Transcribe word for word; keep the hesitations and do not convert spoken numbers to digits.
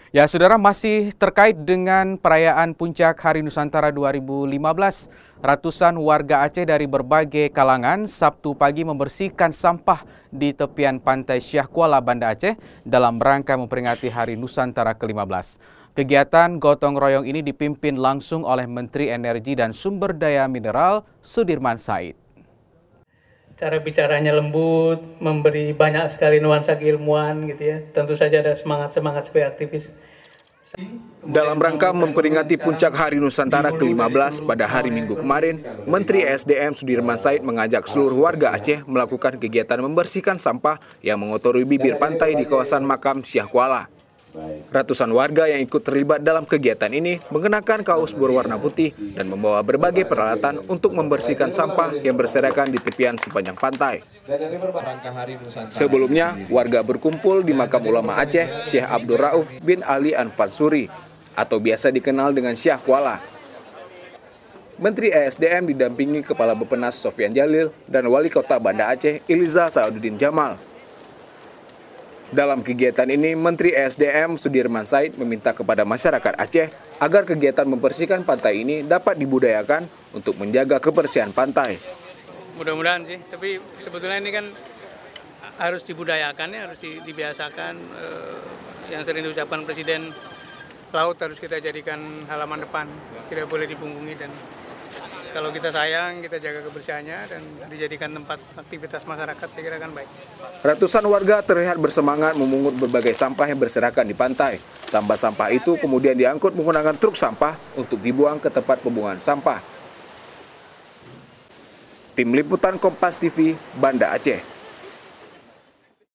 Ya, saudara, masih terkait dengan perayaan Puncak Hari Nusantara dua ribu lima belas, ratusan warga Aceh dari berbagai kalangan Sabtu pagi membersihkan sampah di tepian pantai Syah Kuala, Banda Aceh dalam rangka memperingati Hari Nusantara ke lima belas. Kegiatan gotong royong ini dipimpin langsung oleh Menteri Energi dan Sumber Daya Mineral Sudirman Said. Cara bicaranya lembut, memberi banyak sekali nuansa keilmuan gitu ya. Tentu saja ada semangat-semangat sebagai aktivis. Dalam rangka memperingati Puncak Hari Nusantara ke lima belas pada hari Minggu kemarin, Menteri E S D M Sudirman Said mengajak seluruh warga Aceh melakukan kegiatan membersihkan sampah yang mengotori bibir pantai di kawasan makam Syah Kuala. Ratusan warga yang ikut terlibat dalam kegiatan ini mengenakan kaos berwarna putih dan membawa berbagai peralatan untuk membersihkan sampah yang berserakan di tepian sepanjang pantai. Sebelumnya, warga berkumpul di makam ulama Aceh, Syekh Abdul Rauf bin Ali Anfatsuri, atau biasa dikenal dengan Syah Kuala. Menteri E S D M didampingi Kepala Beppenas Sofyan Jalil dan Wali Kota Banda Aceh Iliza Sa'aduddin Jamal. Dalam kegiatan ini, Menteri E S D M Sudirman Said meminta kepada masyarakat Aceh agar kegiatan membersihkan pantai ini dapat dibudayakan untuk menjaga kebersihan pantai. Mudah-mudahan sih, tapi sebetulnya ini kan harus dibudayakan ya, harus dibiasakan. Eh, yang sering diucapkan Presiden, laut harus kita jadikan halaman depan, tidak boleh dipunggungi, dan kalau kita sayang, kita jaga kebersihannya dan dijadikan tempat aktivitas masyarakat, saya kira kan baik. Ratusan warga terlihat bersemangat memungut berbagai sampah yang berserakan di pantai. Sampah-sampah itu kemudian diangkut menggunakan truk sampah untuk dibuang ke tempat pembuangan sampah. Tim Liputan Kompas T V, Banda Aceh.